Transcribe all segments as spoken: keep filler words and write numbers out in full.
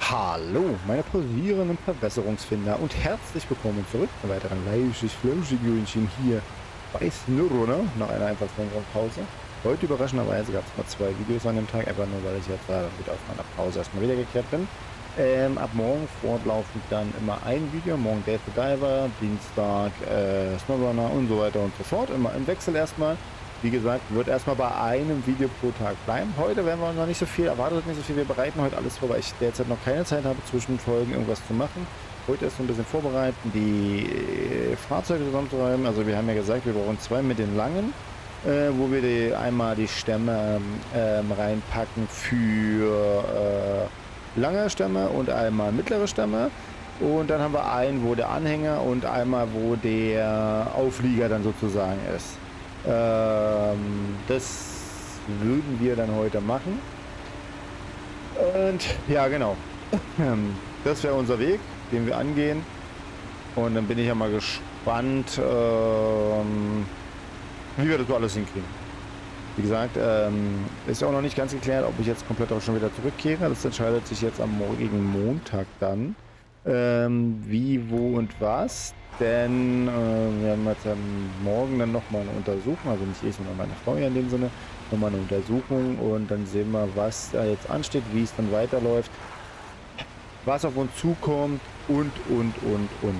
Hallo, meine posierenden Verbesserungsfinder und herzlich willkommen zurück zu weiteren Leichtig-Flauschig-Hühnchen hier bei Snurrunner nach einer etwas längeren Pause. Heute überraschenderweise gab es mal zwei Videos an dem Tag, einfach nur weil ich jetzt äh, wieder aus meiner Pause erstmal wiedergekehrt bin. Ähm, ab morgen fortlaufend dann immer ein Video, morgen Dave the Diver, Dienstag äh, Snowrunner und so weiter und so fort, immer im Wechsel erstmal. Wie gesagt, wird erstmal bei einem Video pro Tag bleiben. Heute werden wir noch nicht so viel, erwartet nicht so viel. Wir bereiten heute alles vor, weil ich derzeit noch keine Zeit habe, zwischen Folgen irgendwas zu machen. Heute ist so ein bisschen vorbereiten, die Fahrzeuge zusammenzuräumen. Also wir haben ja gesagt, wir brauchen zwei mit den langen, äh, wo wir die, einmal die Stämme ähm, reinpacken für äh, lange Stämme und einmal mittlere Stämme. Und dann haben wir einen, wo der Anhänger und einmal, wo der Auflieger dann sozusagen ist. Ähm, das würden wir dann heute machen. Und ja, genau. Das wäre unser Weg, den wir angehen. Und dann bin ich ja mal gespannt, ähm, wie wir das so alles hinkriegen. Wie gesagt, ähm, ist auch noch nicht ganz geklärt, ob ich jetzt komplett auch schon wieder zurückkehre. Das entscheidet sich jetzt am morgigen Montag dann. Ähm, wie, wo und was. Denn äh, wir haben jetzt am Morgen dann nochmal eine Untersuchung, also nicht ich, sondern meine Frau ja in dem Sinne, nochmal eine Untersuchung und dann sehen wir, was da jetzt ansteht, wie es dann weiterläuft, was auf uns zukommt und, und, und, und.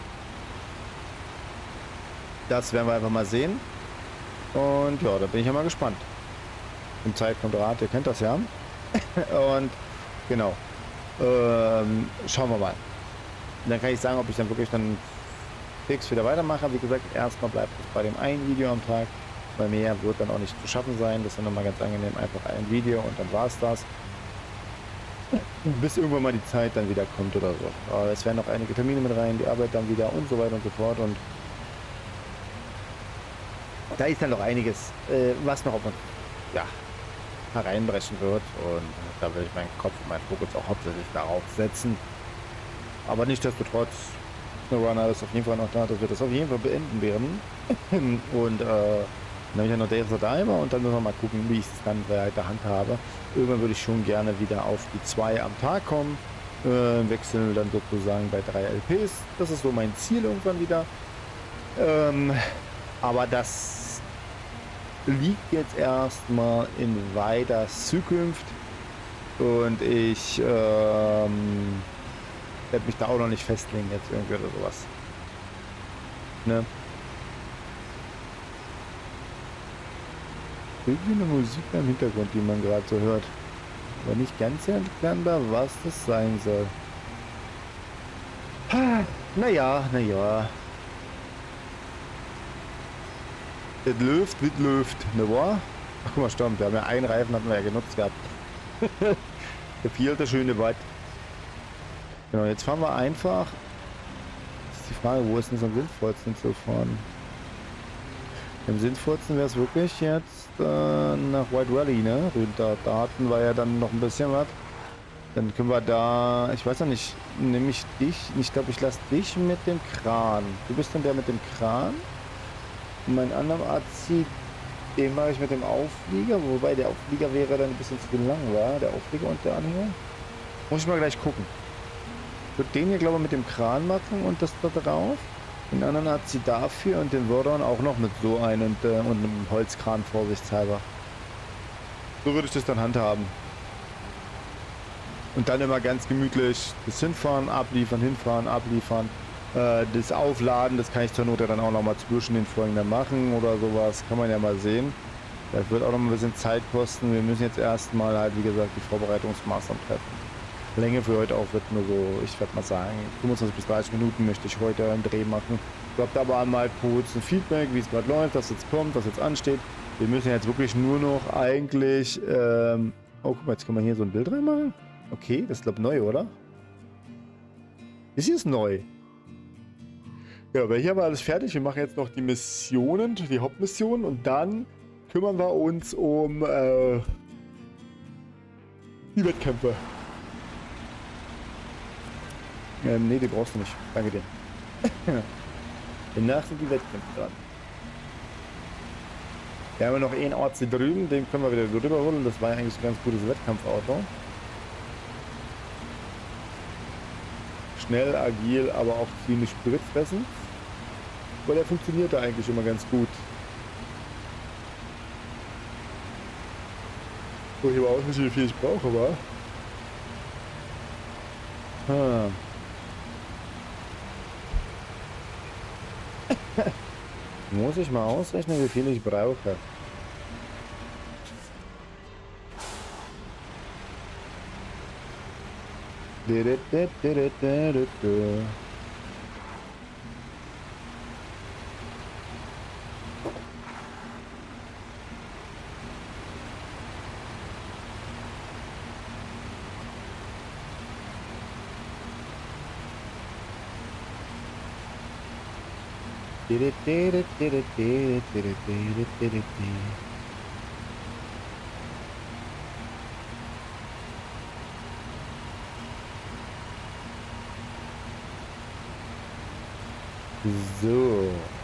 Das werden wir einfach mal sehen. Und ja, da bin ich ja mal gespannt. Im Zeit kommt Rat, ihr kennt das ja. Und genau, ähm, schauen wir mal. Und dann kann ich sagen, ob ich dann wirklich dann fix wieder weitermache. Wie gesagt, erstmal bleibt es bei dem einen Video am Tag. Bei mehr wird dann auch nicht zu schaffen sein. Das ist dann nochmal ganz angenehm. Einfach ein Video und dann war es das. Bis irgendwann mal die Zeit dann wieder kommt oder so. Aber es werden noch einige Termine mit rein, die Arbeit dann wieder und so weiter und so fort. Und da ist dann noch einiges, äh, was noch auf uns ja, hereinbrechen wird. Und da will ich meinen Kopf und meinen Fokus auch hauptsächlich darauf setzen. Aber nichtsdestotrotz, Snowrunner ist auf jeden Fall noch da, dass wir das auf jeden Fall beenden werden. Und äh, dann habe ich ja noch Dave the Diver und dann müssen wir mal gucken, wie ich es dann weiter handhabe. Irgendwann würde ich schon gerne wieder auf die zwei am Tag kommen. Äh, wechseln dann sozusagen bei drei L Ps. Das ist so mein Ziel irgendwann wieder. Ähm, aber das liegt jetzt erstmal in weiter Zukunft. Und ich ähm, werde mich da auch noch nicht festlegen jetzt irgendwie oder sowas. Ne? Irgendwie eine Musik im Hintergrund, die man gerade so hört. Aber nicht ganz erkennbar, was das sein soll. Naja, naja. Das läuft, das läuft, ne wahr? Ach guck mal, stimmt, wir haben ja einen Reifen, hatten wir ja genutzt gehabt. Der vierte schöne Watt. Genau, jetzt fahren wir einfach. Das ist die Frage, wo ist denn so am sinnvollsten zu fahren? Am sinnvollsten wäre es wirklich jetzt äh, nach White Valley, ne? Da, da hatten wir ja dann noch ein bisschen was. Dann können wir da, ich weiß noch nicht, nehme ich dich, ich glaube, ich lasse dich mit dem Kran. Du bist dann der mit dem Kran. Und meinen anderen A C, den mache ich mit dem Auflieger, wobei der Auflieger wäre dann ein bisschen zu lang, war der Auflieger und der Anhänger. Muss ich mal gleich gucken. Ich würde den hier, glaube ich, mit dem Kran machen und das da drauf. Den anderen hat sie dafür und den Wordern auch noch mit so einem und, äh, und einem Holzkran vorsichtshalber. So würde ich das dann handhaben. Und dann immer ganz gemütlich das Hinfahren, abliefern, hinfahren, abliefern. Äh, das Aufladen, das kann ich zur Not ja dann auch noch mal zwischen den Folgen dann machen oder sowas. Kann man ja mal sehen. Das wird auch noch ein bisschen Zeit kosten. Wir müssen jetzt erstmal halt, wie gesagt, die Vorbereitungsmaßnahmen treffen. Länge für heute auch wird nur so, ich werde mal sagen, fünfundzwanzig bis dreißig Minuten möchte ich heute einen Dreh machen. Glaubt aber mal kurz ein Feedback, wie es gerade läuft, was jetzt kommt, was jetzt ansteht. Wir müssen jetzt wirklich nur noch eigentlich, ähm, oh guck mal, jetzt können wir hier so ein Bild reinmachen. Okay, das ist glaube ich neu, oder? Das hier ist neu. Ja, aber hier haben wir alles fertig. Wir machen jetzt noch die Missionen, die Hauptmissionen und dann kümmern wir uns um äh, die Wettkämpfe. Ähm, nee, die brauchst du nicht. Danke dir. Danach sind die Wettkämpfe dran. Wir haben noch einen Ort hier drüben, den können wir wieder drüber holen. Das war ja eigentlich ein ganz gutes Wettkampfauto. schnell, agil, aber auch ziemlich spritfressend. Aber der funktioniert da eigentlich immer ganz gut. Wo ich aber auch nicht, wie viel ich brauche, war. Ah. Muss ich mal ausrechnen, wie viel ich brauche. So.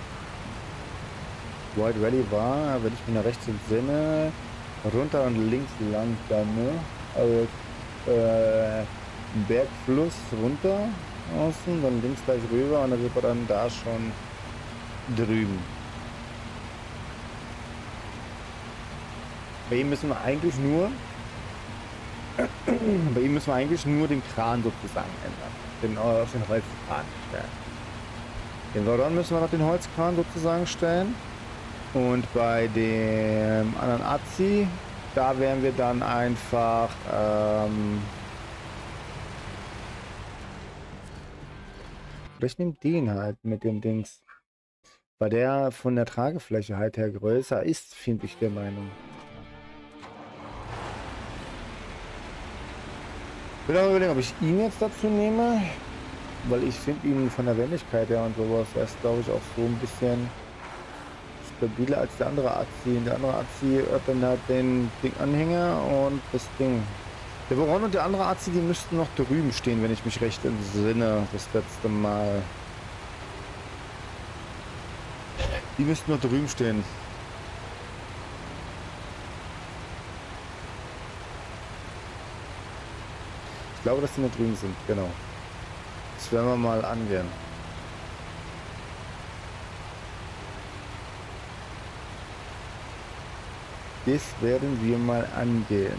White Valley war, wenn ich mich nach rechts entsinne, runter und links lang dann, ne? Also äh, Bergfluss runter außen, dann links gleich rüber und dann sind wir dann da schon drüben. Bei ihm müssen wir eigentlich nur bei ihm müssen wir eigentlich nur den Kran sozusagen ändern. Den, auf den Holzkran stellen. Den Voron müssen wir noch den Holzkran sozusagen stellen. Und bei dem anderen Azi, da werden wir dann einfach ähm ich nehme den halt mit dem Dings. Weil der von der Tragefläche halt her größer ist, finde ich der Meinung. Ich will auch überlegen, ob ich ihn jetzt dazu nehme. Weil ich finde ihn von der Wendigkeit her und sowas, er ist glaube ich auch so ein bisschen stabiler als der andere Azi. Der andere Azi hat dann halt den Ding Anhänger und das Ding. Der Voron und der andere Azi, die müssten noch drüben stehen, wenn ich mich recht entsinne, das letzte Mal. Die müssten noch drüben stehen. Ich glaube, dass die noch drüben sind, genau. Das werden wir mal angehen. Das werden wir mal angehen.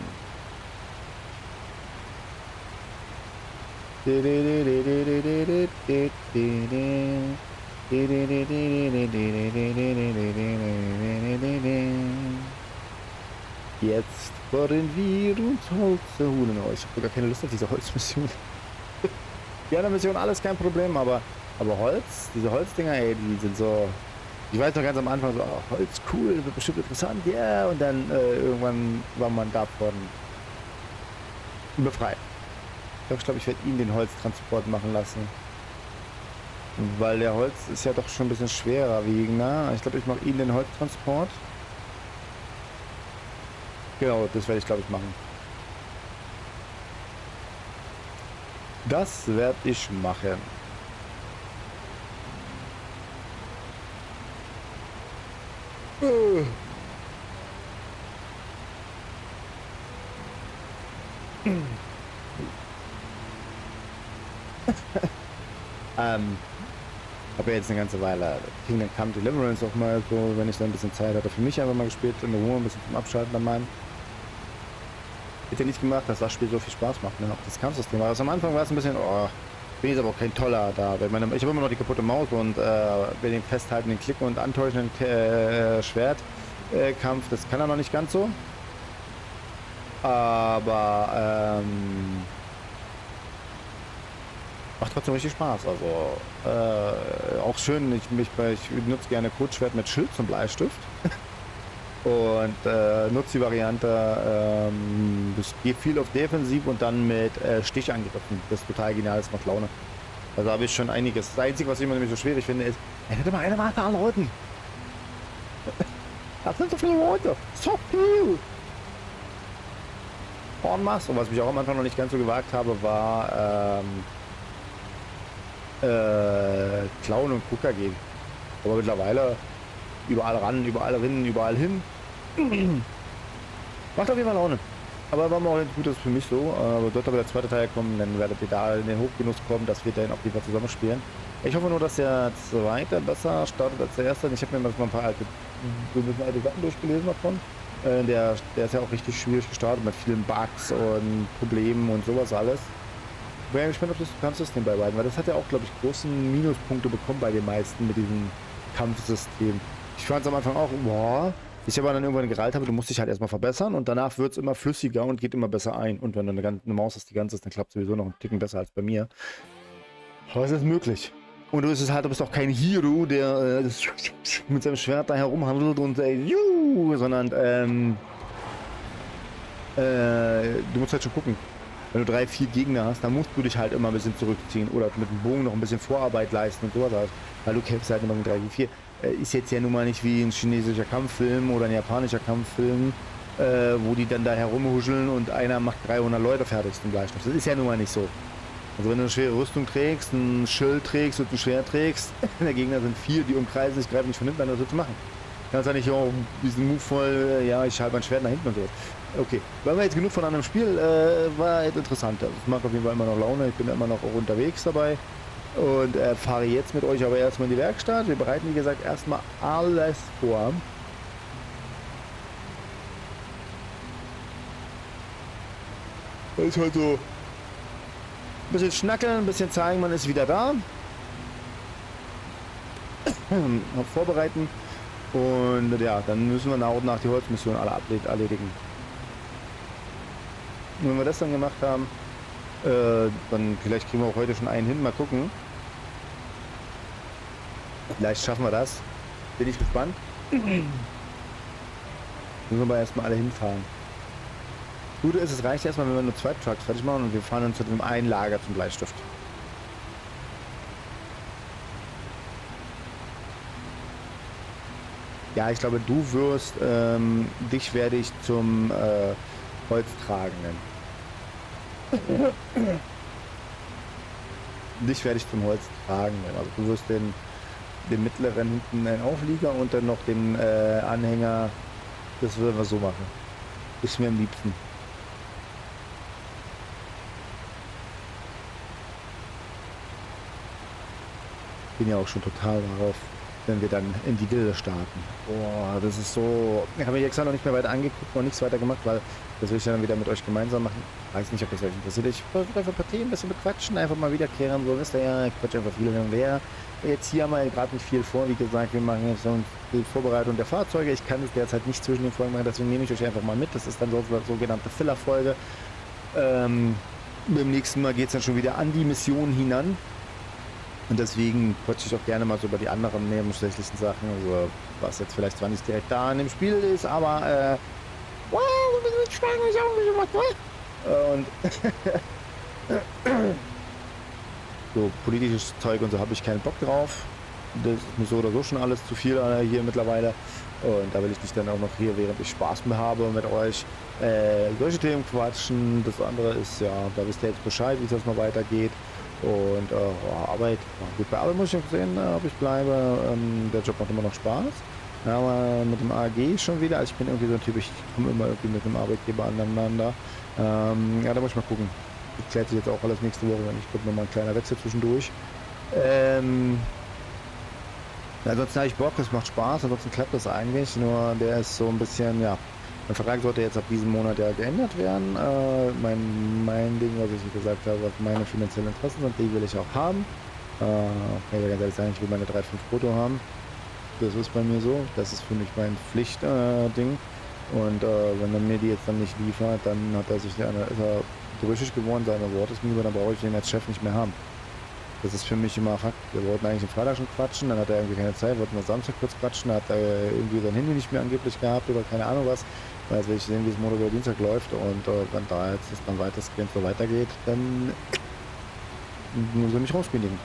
Jetzt wollen wir uns Holz holen. Oh, ich habe gar keine Lust auf diese Holzmission. Die andere Mission, alles kein Problem, aber, aber Holz, diese Holzdinger, ey, die sind so... Ich weiß noch ganz am Anfang so, oh, Holz, cool, wird bestimmt interessant, ja, yeah. Und dann äh, irgendwann war man davon befreit. Ich glaube, ich werde ihn den Holztransport machen lassen. Weil der Holz ist ja doch schon ein bisschen schwerer wiegender. Ich glaube, ich mache ihn den Holztransport. Genau, das werde ich, glaube ich, machen. Das werde ich machen. ähm, habe ja jetzt eine ganze Weile Kingdom Come Deliverance auch mal so, wenn ich dann ein bisschen Zeit hatte, für mich einfach mal gespielt, in der Ruhe, ein bisschen zum Abschalten an meinem. Hätte nicht gemacht, dass das Spiel so viel Spaß macht, ne? Auch das Kampfsystem. Also am Anfang war es ein bisschen, oh, bin jetzt aber auch kein toller da. Ich habe immer noch die kaputte Maus und äh, bei dem Festhalten, den Klicken und Antäuschen, äh, Schwertkampf, äh, das kann er noch nicht ganz so. Aber ähm, macht trotzdem richtig Spaß. Also äh, auch schön, ich, ich, ich nutze gerne Kurzschwert mit Schild zum Bleistift. Und äh, nutze die Variante, ähm, das geht viel auf Defensiv und dann mit äh, Stichangriffen. Das ist total genial, das macht Laune. Also habe ich schon einiges. Das Einzige, was ich immer nämlich so schwierig finde, ist, er hätte mal eine Warte an Leuten. Das sind so viele Leute. So viel. Hornmaß. Und was mich auch am Anfang noch nicht ganz so gewagt habe, war ähm, äh, Clown und Gucker gehen. Aber mittlerweile überall ran, überall rinnen, überall hin. Macht auf jeden Fall Laune. Aber war mal auch gut, das ist für mich so. Aber dort aber der zweite Teil kommen, dann werdet ihr da in den Hochgenuss kommen, dass wir dann auf jeden Fall zusammen spielen. Ich hoffe nur, dass der zweite besser startet als der erste. Ich habe mir mal ein paar alte, so ein bisschen alte Sachen durchgelesen davon. Äh, der, der ist ja auch richtig schwierig gestartet mit vielen Bugs und Problemen und sowas alles. Ich bin gespannt, ob das Kampfsystem bei beiden, weil das hat ja auch, glaube ich, großen Minuspunkte bekommen bei den meisten mit diesem Kampfsystem. Ich fand es am Anfang auch, boah, ich aber dann irgendwann gereilt habe, du musst dich halt erstmal verbessern und danach wird es immer flüssiger und geht immer besser ein. Und wenn du eine, eine Maus hast, die ganze ist, dann klappt es sowieso noch einen Ticken besser als bei mir. Aber es ist möglich. Und du bist es halt, du bist auch kein Hero, der äh, mit seinem Schwert da herumhandelt und äh, juhu, sondern ähm, äh, du musst halt schon gucken. Wenn du drei, vier Gegner hast, dann musst du dich halt immer ein bisschen zurückziehen oder mit dem Bogen noch ein bisschen Vorarbeit leisten und sowas alles. Weil du kämpfst halt immer mit drei, vier. Äh, ist jetzt ja nun mal nicht wie ein chinesischer Kampffilm oder ein japanischer Kampffilm, äh, wo die dann da herumhuscheln und einer macht dreihundert Leute fertig zum Bleistift. Das ist ja nun mal nicht so. Also wenn du eine schwere Rüstung trägst, ein Schild trägst und ein Schwert trägst, der Gegner sind vier, die umkreisen sich, greifen nicht von hinten an, was willst du machen? Kannst ja nicht oh, diesen Move voll, ja, ich halte mein Schwert nach hinten und so. Okay, weil wir jetzt genug von einem Spiel, äh, war jetzt interessant. Also es macht auf jeden Fall immer noch Laune, ich bin immer noch auch unterwegs dabei und äh, fahre jetzt mit euch aber erstmal in die Werkstatt. Wir bereiten, wie gesagt, erstmal alles vor. Das ist halt so ein bisschen schnackeln, ein bisschen zeigen, man ist wieder da. Vorbereiten. Und ja, dann müssen wir nach und nach die Holzmission alle erledigen. Und wenn wir das dann gemacht haben, äh, dann vielleicht kriegen wir auch heute schon einen hin, mal gucken. Vielleicht schaffen wir das. Bin ich gespannt. Müssen wir aber erstmal alle hinfahren. Gute ist, es reicht erstmal, wenn wir nur zwei Trucks fertig machen und wir fahren dann zu dem einen Lager zum Bleistift. Ja, ich glaube, du wirst, ähm, dich werde ich zum äh, Holztragenden. Dich werde ich zum Holztragenden. Also du wirst den, den mittleren hinten einen Auflieger und dann noch den äh, Anhänger. Das würden wir so machen. Ist mir am liebsten. Bin ja auch schon total darauf, wenn wir dann in die Gilde starten. Boah, das ist so... Ich habe mich extra noch nicht mehr weiter angeguckt, noch nichts weiter gemacht, weil das will ich dann wieder mit euch gemeinsam machen. Ich weiß nicht, ob das euch interessiert. Ich wollte einfach ein paar Themen ein bisschen bequatschen, einfach mal wiederkehren. So, wisst ihr ja, ich quatsche einfach viel. Wer jetzt hier mal gerade nicht viel vor, wie gesagt, wir machen jetzt so die Vorbereitung der Fahrzeuge. Ich kann es derzeit nicht zwischen den Folgen machen, deswegen nehme ich euch einfach mal mit. Das ist dann so eine sogenannte Filler-Folge. Ähm, beim nächsten Mal geht es dann schon wieder an die Mission hinan. Und deswegen quatsche ich auch gerne mal so über die anderen nebensächlichen Sachen, also was jetzt vielleicht zwar nicht direkt da in dem Spiel ist, aber äh, wow, und so politisches Zeug und so habe ich keinen Bock drauf. Das ist mir so oder so schon alles zu viel äh, hier mittlerweile. Und da will ich nicht dann auch noch hier, während ich Spaß mehr habe, mit euch äh, solche Themen quatschen. Das andere ist, ja, da wisst ihr jetzt Bescheid, wie es jetzt mal weitergeht. Und äh, Arbeit, ja, gut, bei Arbeit muss ich noch sehen, ob ich bleibe. Ähm, der Job macht immer noch Spaß. Ja, aber mit dem A G schon wieder. Also ich bin irgendwie so ein Typ, ich komme immer irgendwie mit dem Arbeitgeber aneinander. Ähm, ja, da muss ich mal gucken. Das klärt sich jetzt auch alles nächste Woche, wenn ich gucke, nochmal ein kleiner Wechsel zwischendurch. Ähm, ansonsten habe ich Bock, es macht Spaß, ansonsten klappt das eigentlich. Nur der ist so ein bisschen, ja. Mein Vertrag sollte jetzt ab diesem Monat ja geändert werden. Äh, mein, mein Ding, was ich gesagt habe, was meine finanziellen Interessen sind, die will ich auch haben. Äh, kann ich ja ganz ehrlich sagen, ich will meine drei Komma fünf brutto haben. Das ist bei mir so. Das ist für mich mein Pflichtding. Äh, Und äh, wenn er mir die jetzt dann nicht liefert, dann hat er sich ja, ist er brüchig geworden, seine Worte ist mir über, dann brauche ich den als Chef nicht mehr haben. Das ist für mich immer Fakt. Wir wollten eigentlich am Freitag schon quatschen, dann hat er irgendwie keine Zeit, wollten wir Samstag kurz quatschen, dann hat er irgendwie sein Handy nicht mehr angeblich gehabt oder keine Ahnung was. Weil jetzt will ich sehen, wie es Montag oder Dienstag läuft und äh, wenn da jetzt das dann weitestgehend so weitergeht, dann muss er mich rauskündigen.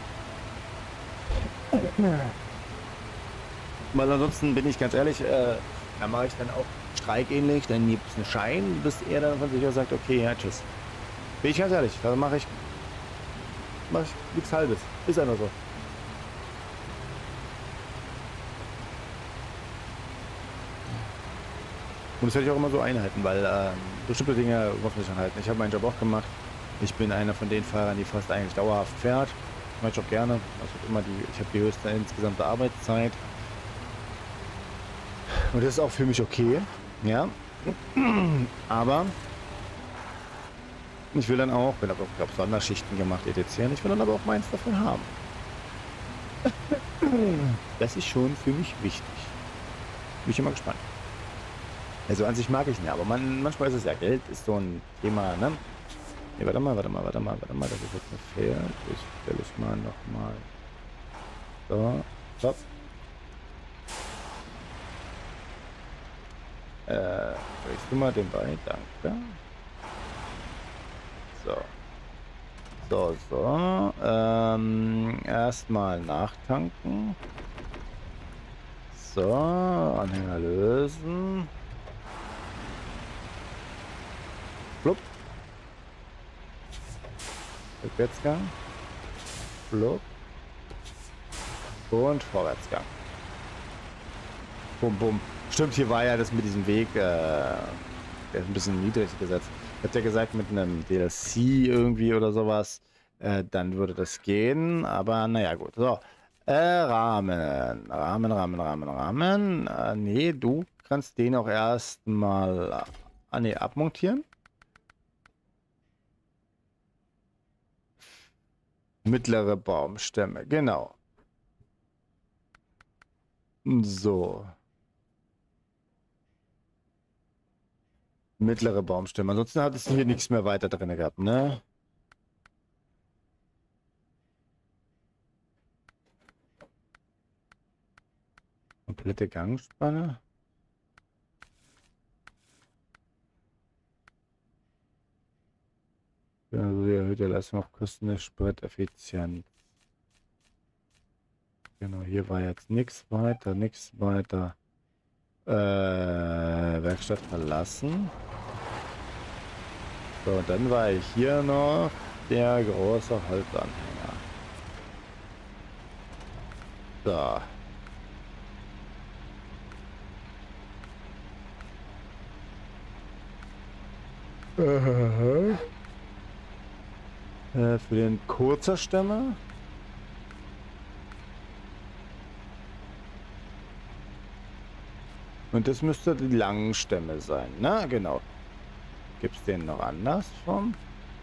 Weil ansonsten bin ich ganz ehrlich, äh, da mache ich dann auch streikähnlich, dann gibt es einen Schein, bis er dann von sich aus sagt, okay, ja, tschüss. Bin ich ganz ehrlich, da mache ich, mache ich nichts Halbes. Ist einfach so. Und das werde ich auch immer so einhalten, weil ähm, bestimmte Dinge muss man sich anhalten. Ich habe meinen Job auch gemacht. Ich bin einer von den Fahrern, die fast eigentlich dauerhaft fährt. Das mache ich auch gerne. Also immer die, ich habe die höchste insgesamte Arbeitszeit. Und das ist auch für mich okay. Ja. Aber ich will dann auch, ich habe auch Sonderschichten gemacht, et cetera. Ich will dann aber auch meins davon haben. Das ist schon für mich wichtig. Bin ich immer gespannt. Also an sich mag ich nicht, aber man, manchmal ist es ja, Geld ist so ein Thema, ne? Ne, warte mal, warte mal, warte mal, warte mal, das ist jetzt ein Pferd. Ich stelle es mal nochmal. So, stopp. Äh, kriegst du mal den bei? Danke. So. So, so. Ähm, erstmal nachtanken. So, Anhänger lösen. Flupp. Rückwärtsgang. Flupp. Und Vorwärtsgang. Bum, bum. Stimmt, hier war ja das mit diesem Weg, äh, der ist ein bisschen niedrig gesetzt. Ich hab ja gesagt, mit einem D L C irgendwie oder sowas, äh, dann würde das gehen. Aber naja, gut. So. Äh, Rahmen. Rahmen, Rahmen, Rahmen, Rahmen. Äh, nee, du kannst den auch erstmal ah, nee, abmontieren. Mittlere Baumstämme, genau. So. Mittlere Baumstämme. Ansonsten hat es hier nichts mehr weiter drin gehabt, ne? Komplette Gangspanne. Also die erhöhte Leistung auf Kosten der Spriteffizienz. Genau, hier war jetzt nichts weiter, nichts weiter. Äh, Werkstatt verlassen. So, und dann war ich hier noch der große Holzanhänger. So. Äh, für den kurzer Stämme. Und das müsste die langen Stämme sein, ne? Genau. Gibt es den noch anders vom?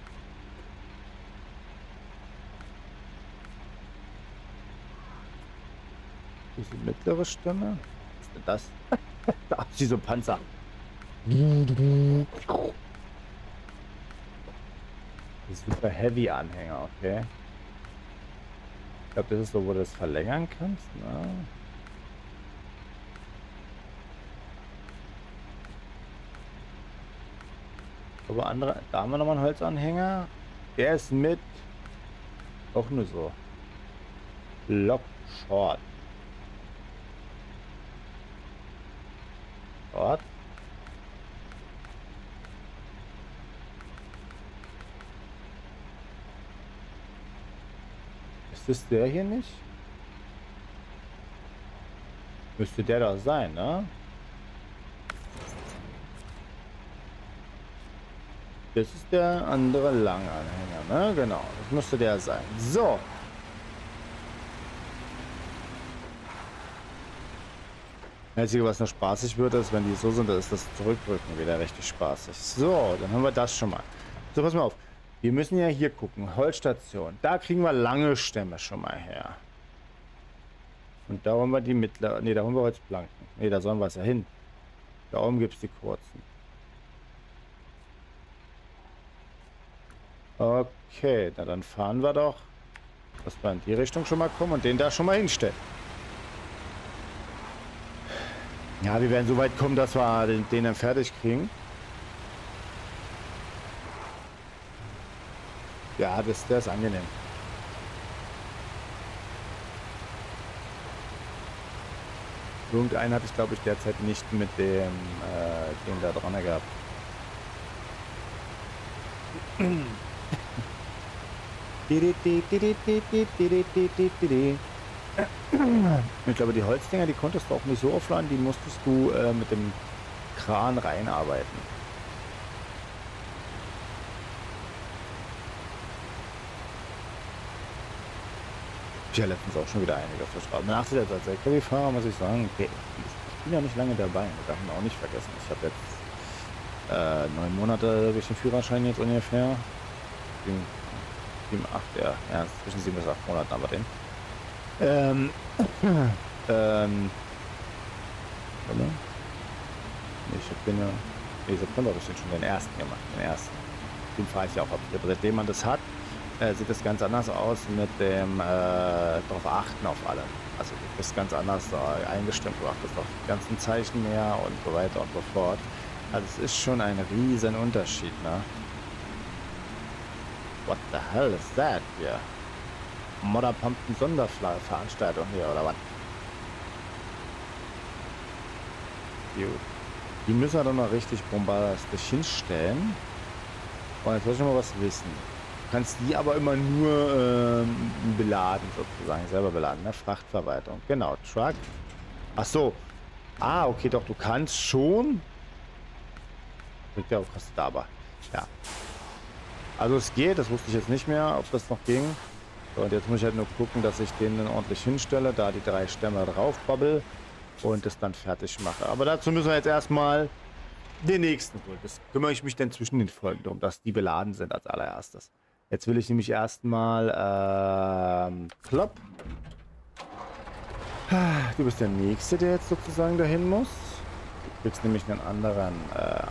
Diese mittlere Stimme? Was ist denn das? Da ist so ein Panzer. Super Heavy Anhänger, okay. Ich glaube, das ist so, wo du das verlängern kannst. Na? Aber andere, da haben wir nochmal einen Holzanhänger. Der ist mit auch nur so Lock Short. Short. Ist das der hier nicht? Müsste der da sein, ne? Das ist der andere lange Anhänger, ne? Genau, das müsste der sein. So. Das Einzige, was noch spaßig wird, ist, wenn die so sind, dann ist das Zurückrücken wieder richtig spaßig. So, dann haben wir das schon mal. So, pass mal auf. Wir müssen ja hier gucken. Holzstation. Da kriegen wir lange Stämme schon mal her. Und da haben wir die mittlere. Ne, da haben wir Holzplanken. Ne, da sollen wir es ja hin. Da oben gibt es die kurzen. Okay, na dann fahren wir doch, dass wir in die Richtung schon mal kommen und den da schon mal hinstellen. Ja, wir werden so weit kommen, dass wir den, den dann fertig kriegen. Ja, das, das ist angenehm. Irgendeinen hatte ich, glaube ich, derzeit nicht mit dem, äh, den da dran gehabt. Ich glaube, die Holzdinger, die konntest du auch nicht so aufladen, die musstest du äh, mit dem Kran reinarbeiten. Ich habe ja letztens auch schon wieder einiges verschraubt. Nach der als L K W-Fahrer muss ich sagen, okay, ich bin ja nicht lange dabei, das darf man auch nicht vergessen. Ich habe jetzt äh, neun Monate durch den Führerschein jetzt ungefähr. Sieben, sieben acht, ja, ja, zwischen sieben bis acht Monaten aber den. Ähm, ähm, oder? Nee, ich hab den ja, nee, September habe ich den schon den ersten gemacht, den ersten. Den fahre ich ja auch ab. Seitdem man das hat, äh, sieht das ganz anders aus mit dem, äh, darauf achten auf alle. Also du bist ganz anders äh, eingestimmt, du achtest auf die ganzen Zeichen mehr und so weiter und so fort. Also es ist schon ein riesen Unterschied, ne? What the hell is that hier? Modderpumpen Sonderveranstaltung hier, oder was? Gut. Die müssen wir dann noch richtig bombastisch hinstellen. Und jetzt will ich noch mal was wissen. Du kannst die aber immer nur ähm, beladen, sozusagen, selber beladen, ne? Frachtverwaltung. Genau, Truck. Ach so. Ah, okay, doch, du kannst schon. Ja, kostet aber. Ja. Also es geht, das wusste ich jetzt nicht mehr, ob das noch ging. So, und jetzt muss ich halt nur gucken, dass ich den dann ordentlich hinstelle, da die drei Stämme drauf babbel und das dann fertig mache. Aber dazu müssen wir jetzt erstmal den nächsten holen. Das kümmere ich mich dann zwischen den Folgen darum, dass die beladen sind als allererstes. Jetzt will ich nämlich erstmal ähm, plopp. Du bist der Nächste, der jetzt sozusagen dahin muss. Du kriegst nämlich einen anderen äh,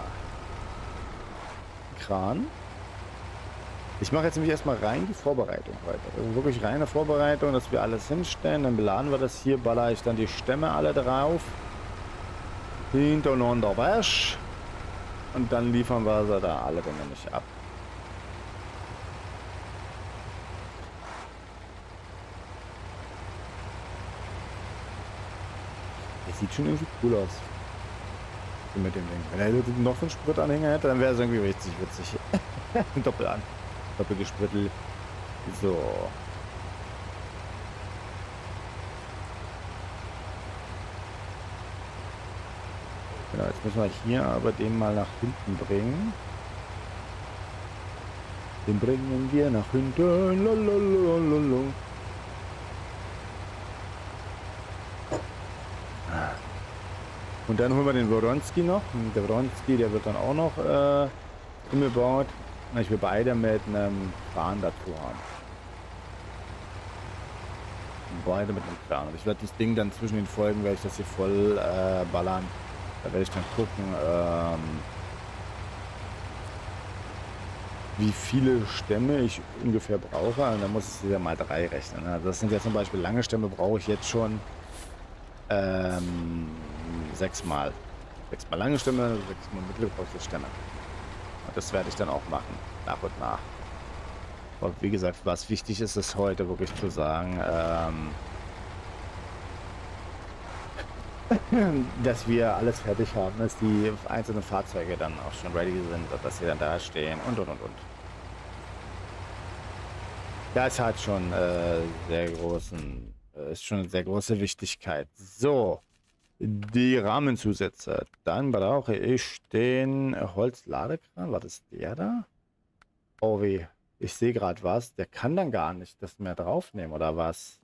Kran. Ich mache jetzt nämlich erstmal rein die Vorbereitung heute. Also wirklich reine Vorbereitung, dass wir alles hinstellen. Dann beladen wir das hier, baller ich dann die Stämme alle drauf. Hintereinander weg. Und dann liefern wir sie da alle dann nämlich ab. Das sieht schon irgendwie cool aus. Mit dem Ding. Wenn er noch so einen Spritanhänger hätte, dann wäre es irgendwie richtig witzig. Doppel an. Doppelgesprittel. So. Genau, jetzt müssen wir hier aber den mal nach hinten bringen. Den bringen wir nach hinten. Lalalala. Und dann holen wir den Woronski noch. Und der Woronski, der wird dann auch noch äh, umgebaut. Ich will beide mit einem Kran dazu haben. Beide mit einem Kran. Und ich werde das Ding dann zwischen den Folgen, werde ich das hier voll äh, ballern. Da werde ich dann gucken, ähm, wie viele Stämme ich ungefähr brauche. Und dann muss ich ja mal drei rechnen. Also das sind ja zum Beispiel lange Stämme, brauche ich jetzt schon ähm, sechsmal. Sechsmal lange Stämme, sechsmal mittelgroße Stämme. Und das werde ich dann auch machen, nach und nach. Aber wie gesagt, was wichtig ist, ist heute wirklich zu sagen, ähm, dass wir alles fertig haben, dass die einzelnen Fahrzeuge dann auch schon ready sind und dass sie dann da stehen und und und und. Da ist halt schon äh, sehr großen, äh, ist schon eine sehr große Wichtigkeit. So. Die Rahmenzusätze. Dann brauche ich den Holzladekran. Was ist der da? Oh weh. Ich sehe gerade was. Der kann dann gar nicht das mehr draufnehmen, oder was?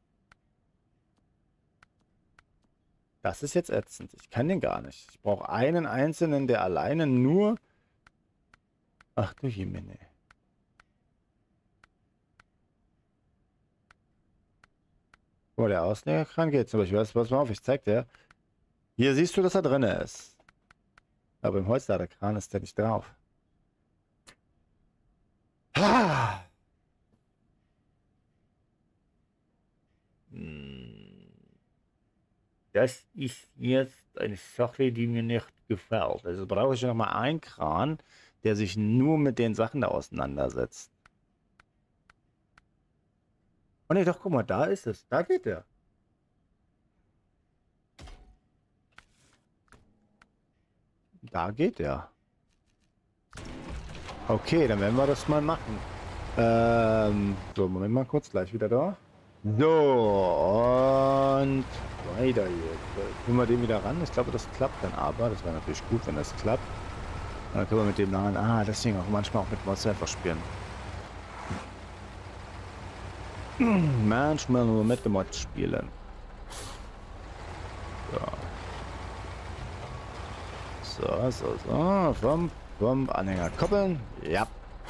Das ist jetzt ätzend. Ich kann den gar nicht. Ich brauche einen einzelnen, der alleine nur... Ach du Jemine. Oh, der Auslegerkran geht zum Beispiel. Pass mal auf, ich zeig dir. Hier siehst du, dass er drin ist. Aber im Holzladerkran ist der nicht drauf. Ah! Das ist jetzt eine Sache, die mir nicht gefällt. Also brauche ich noch mal einen Kran, der sich nur mit den Sachen da auseinandersetzt. Oh ne, doch, guck mal, da ist es. Da geht er. Da geht er. Okay, dann werden wir das mal machen. Ähm, so, Moment mal kurz, gleich wieder da. So, und weiter jetzt. Tun wir den wieder ran. Ich glaube, das klappt dann aber. Das wäre natürlich gut, wenn das klappt. Dann können wir mit dem nahen. Ah, das Ding auch manchmal auch mit Mods einfach spielen. Manchmal nur mit dem Mod spielen. So. So, so, so. Vom, vom Anhänger koppeln. Ja.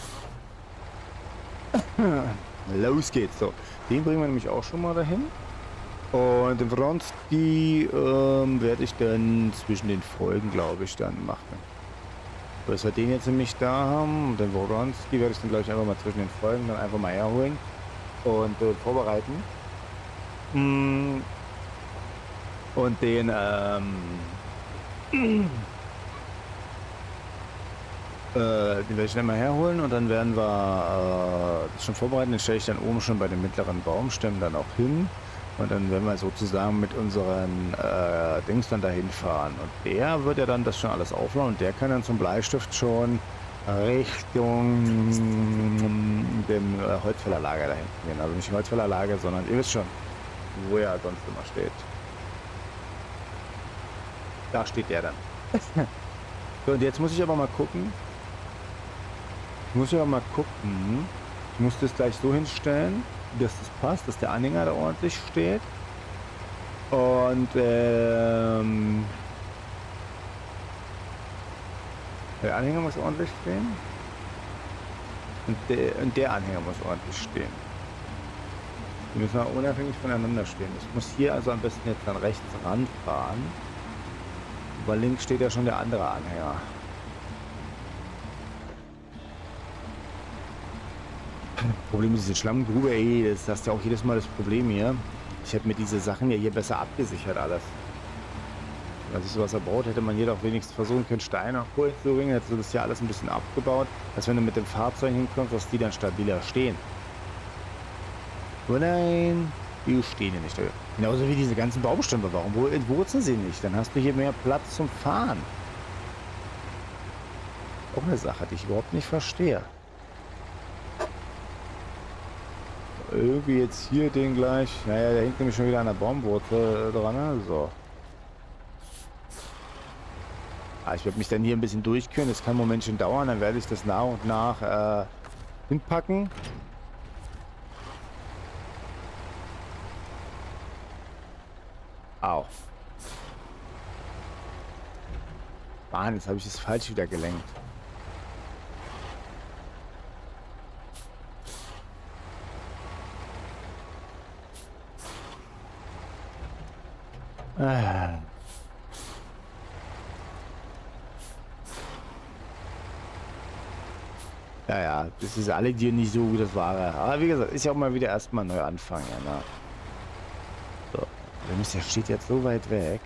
Los geht's. So. Den bringen wir nämlich auch schon mal dahin. Und den Wronski ähm, werde ich dann zwischen den Folgen, glaube ich, dann machen. Bis wir den jetzt nämlich da haben, und den Wronski werde ich dann, glaube ich, einfach mal zwischen den Folgen dann einfach mal herholen und äh, vorbereiten. Mm. Und den, ähm, äh, den werde ich dann mal herholen und dann werden wir äh, das schon vorbereiten. Den stelle ich dann oben schon bei den mittleren Baumstämmen dann auch hin. Und dann werden wir sozusagen mit unseren äh, Dings dann dahin fahren. Und der wird ja dann das schon alles aufladen und der kann dann zum Bleistift schon Richtung dem äh, Holzfällerlager dahin gehen. Also nicht Holzfällerlager, sondern ihr wisst schon, wo er sonst immer steht. Da steht der dann. So, und jetzt muss ich aber mal gucken. Ich muss ja mal gucken. Ich muss das gleich so hinstellen, dass das passt, dass der Anhänger da ordentlich steht. Und ähm, der Anhänger muss ordentlich stehen. Und der, und der Anhänger muss ordentlich stehen. Die müssen wir unabhängig voneinander stehen. Ich muss hier also am besten jetzt dann rechts ranfahren. Weil links steht ja schon der andere Anhänger. Problem ist diese Schlammgrube, ey, das hast ja auch jedes Mal das Problem hier. Ich hätte mir diese Sachen ja hier besser abgesichert alles. Als ich sowas erbaut, hätte man jedoch wenigstens versuchen können, Steine holen zu bringen. Hättest du das hier alles ein bisschen abgebaut, als wenn du mit dem Fahrzeug hinkommst, dass die dann stabiler stehen. Oh nein, die stehen ja nicht. Genauso wie diese ganzen Baumstämme. Warum wurzeln sie nicht? Dann hast du hier mehr Platz zum Fahren. Auch eine Sache, die ich überhaupt nicht verstehe. Irgendwie jetzt hier den gleich. Naja, der hängt nämlich schon wieder an der Baumwurzel dran. So. Ah, ich werde mich dann hier ein bisschen durchkühlen. Das kann ein Momentchen dauern. Dann werde ich das nach und nach äh, hinpacken. Au. Mann, jetzt habe ich es falsch wieder gelenkt. Ah. Ja, ja, das ist alle dir nicht so wie das Wahre. Aber wie gesagt, ist ja auch mal wieder erstmal neu anfangen. Ja, ne? So, der steht jetzt so weit weg.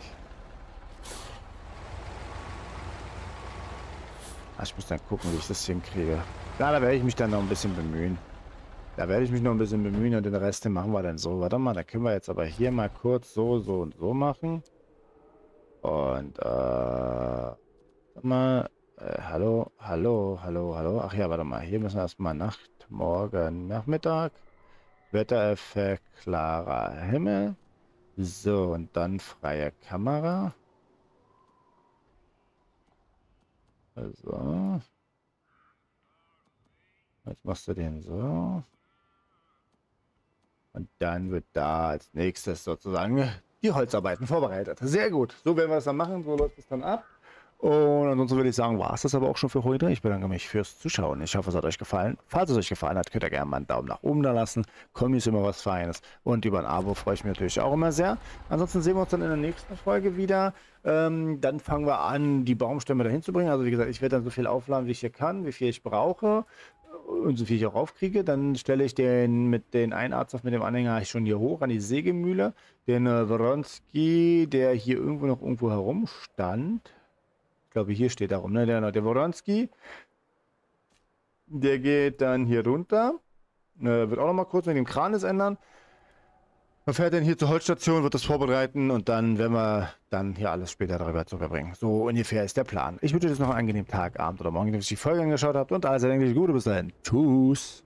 Ach, ich muss dann gucken, wie ich das hinkriege. Ja, da werde ich mich dann noch ein bisschen bemühen. Da werde ich mich noch ein bisschen bemühen und den Rest den machen wir dann so. Warte mal, da können wir jetzt aber hier mal kurz so, so und so machen. Und, äh, warte mal, äh, hallo, hallo, hallo, hallo. Ach ja, warte mal, hier müssen wir erstmal Nacht, morgen, Nachmittag. Wettereffekt, klarer Himmel. So, und dann freie Kamera. Also. Jetzt machst du den so. Und dann wird da als nächstes sozusagen die Holzarbeiten vorbereitet. Sehr gut. So werden wir das dann machen. So läuft es dann ab. Und ansonsten würde ich sagen, war es das aber auch schon für heute. Ich bedanke mich fürs Zuschauen. Ich hoffe, es hat euch gefallen. Falls es euch gefallen hat, könnt ihr gerne mal einen Daumen nach oben da lassen. Kommi ist immer was Feines. Und über ein Abo freue ich mich natürlich auch immer sehr. Ansonsten sehen wir uns dann in der nächsten Folge wieder. Ähm, dann fangen wir an, die Baumstämme dahin zu bringen. Also wie gesagt, ich werde dann so viel aufladen, wie ich hier kann, wie viel ich brauche. Und so viel ich auch aufkriege, dann stelle ich den mit den Einarzt mit dem Anhänger schon hier hoch an die Sägemühle. Den äh, Wronski, der hier irgendwo noch irgendwo herumstand. Ich glaube, hier steht er rum, ne? Der, der Wronski. Der geht dann hier runter. Äh, wird auch noch mal kurz mit dem Kran das ändern. Man fährt dann hier zur Holzstation, wird das vorbereiten und dann werden wir dann hier alles später darüber zu verbringen. So ungefähr ist der Plan. Ich wünsche euch jetzt noch einen angenehmen Tag, Abend oder Morgen, wenn ihr die Folge angeschaut habt und alles erdenklich Gute bis dahin. Tschüss.